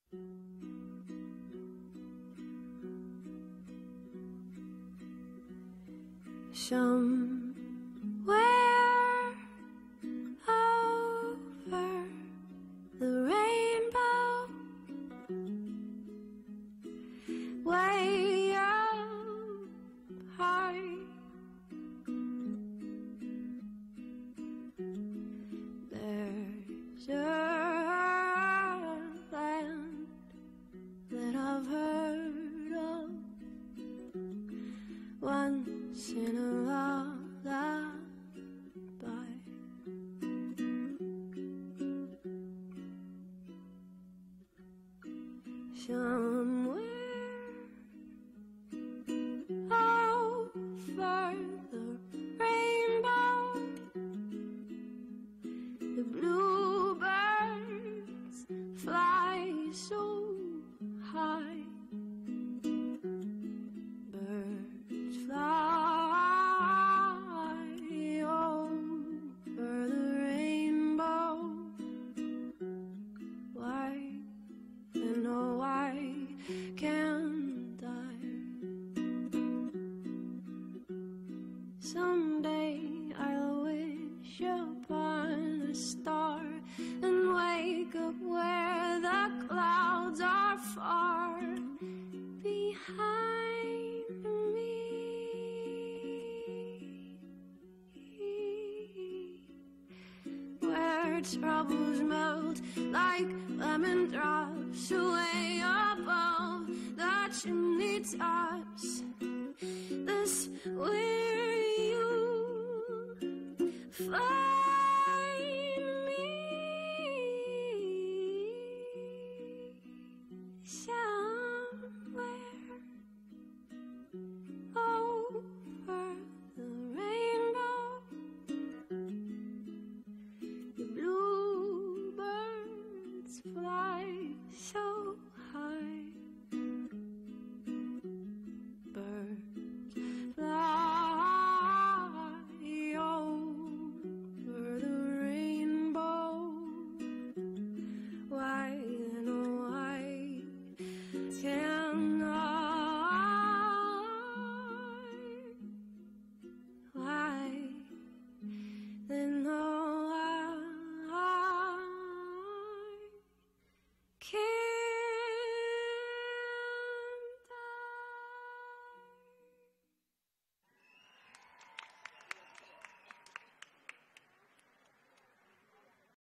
Somewhere over the rainbow, way up high, there's a land that I've heard of once in a lullaby. Somewhere over the rainbow, the bluebirds fly so high. Birds fly over the rainbow. Why, and oh, why can't I? Someday I'll wish upon a star and wake up where the clouds are far behind me, where troubles melt like lemon drops away above the chimney tops. That's where you fly.